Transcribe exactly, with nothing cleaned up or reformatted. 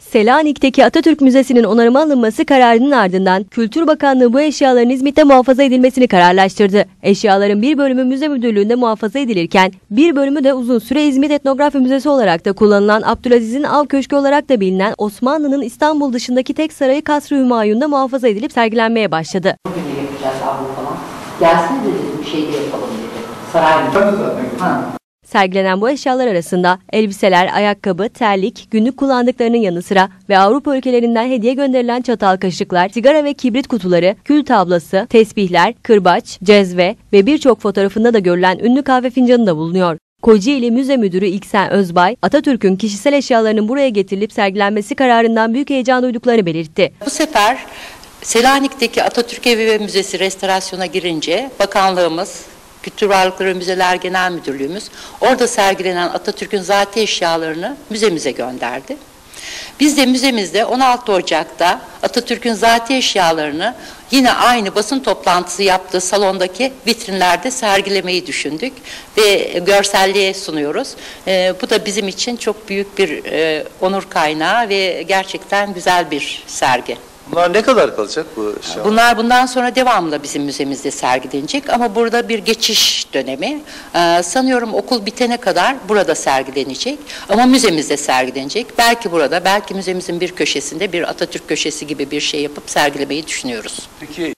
Selanik'teki Atatürk Müzesi'nin onarıma alınması kararının ardından Kültür Bakanlığı bu eşyaların İzmit'te muhafaza edilmesini kararlaştırdı. Eşyaların bir bölümü müze müdürlüğünde muhafaza edilirken bir bölümü de uzun süre İzmit Etnografya Müzesi olarak da kullanılan Abdülaziz'in Av Köşkü olarak da bilinen Osmanlı'nın İstanbul dışındaki tek sarayı Kasr-ı Hümayun'da muhafaza edilip sergilenmeye başladı. Bugün yapacağız avlu falan. Gelsin de dedim bir şey de yapalım dedi. Saray mı? Ha. Sergilenen bu eşyalar arasında elbiseler, ayakkabı, terlik, günlük kullandıklarının yanı sıra ve Avrupa ülkelerinden hediye gönderilen çatal kaşıklar, sigara ve kibrit kutuları, kül tablası, tesbihler, kırbaç, cezve ve birçok fotoğrafında da görülen ünlü kahve fincanı da bulunuyor. Kocaeli Müze Müdürü İlksen Özbay, Atatürk'ün kişisel eşyalarının buraya getirilip sergilenmesi kararından büyük heyecan duyduklarını belirtti. Bu sefer Selanik'teki Atatürk Evi ve Müzesi restorasyona girince bakanlığımız, Kültür Varlıkları Müzeler Genel Müdürlüğümüz orada sergilenen Atatürk'ün zati eşyalarını müzemize gönderdi. Biz de müzemizde on altı Ocak'ta Atatürk'ün zati eşyalarını yine aynı basın toplantısı yaptığı salondaki vitrinlerde sergilemeyi düşündük ve görselliğe sunuyoruz. E, bu da bizim için çok büyük bir e, onur kaynağı ve gerçekten güzel bir sergi. Bunlar ne kadar kalacak bu eşyalar? Bunlar bundan sonra devamlı bizim müzemizde sergilenecek ama burada bir geçiş dönemi. Ee, sanıyorum okul bitene kadar burada sergilenecek ama müzemizde sergilenecek. Belki burada, belki müzemizin bir köşesinde bir Atatürk köşesi gibi bir şey yapıp sergilemeyi düşünüyoruz. Peki